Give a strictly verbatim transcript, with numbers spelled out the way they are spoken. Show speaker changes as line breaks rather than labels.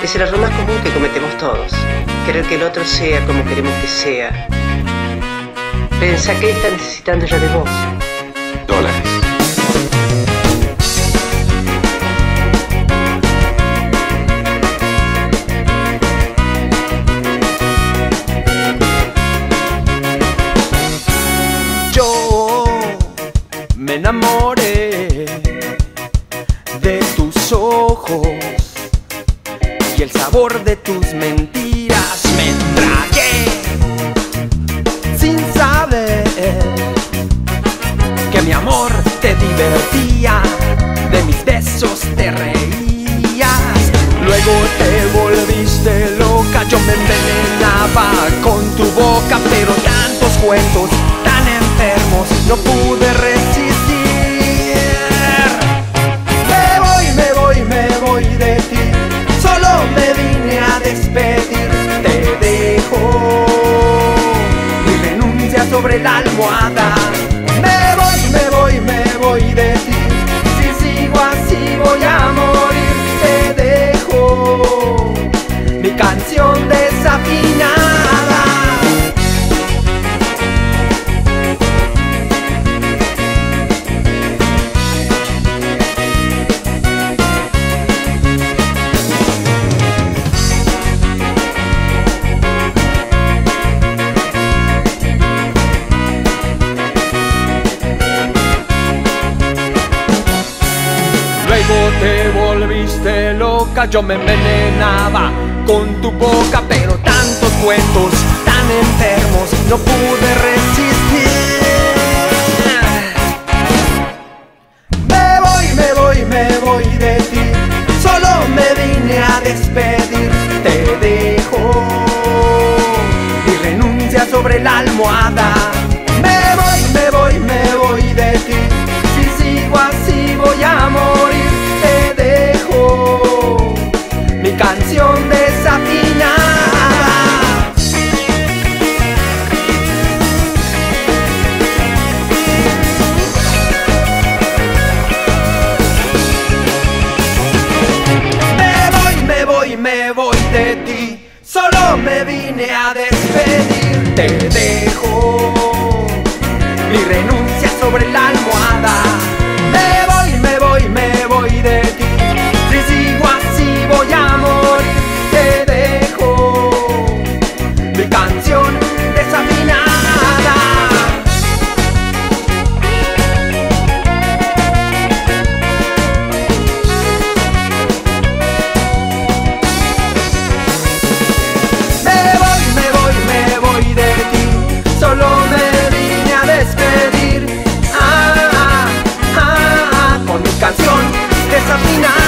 Es el error más común que cometemos todos, querer que el otro sea como queremos que sea. Pensá que él está necesitando ya de vos.
Dólares.
Yo me enamoré de tus ojos y el sabor de tus mentiras me tragué sin saber que mi amor te divertía, de mis besos te reías. Luego te volviste loca, yo me envenenaba con tu boca, pero tantos cuentos tan enfermos no pude resistir. Me voy, me voy, me voy de ti, solo me vine a despedir. Te dejo mi renuncia sobre la almohada. Me voy, me voy, me voy de ti, si sigo así voy a morir. Te dejo mi canción desafinada. Luego te volviste loca, yo me envenenaba con tu boca, pero tantos cuentos tan enfermos no pude resistir. Me voy, me voy, me voy de ti, solo me vine a despedir. Te dejo mi renuncia sobre la almohada. Me voy, me voy, me voy de ti, si sigo así voy a morir. Te dejo mi canción desafinada. Me voy, me voy, me voy de ti, solo me vine a despedir. Te dejo mi renuncia sobre la almohada. Me voy, me voy, me voy de ti, si sigo así voy a morir. Te dejo mi canción desafinada. Me voy, me voy, me voy de ti, solo me vine a despedir. Ah, ah, ah, con mi canción desafinada.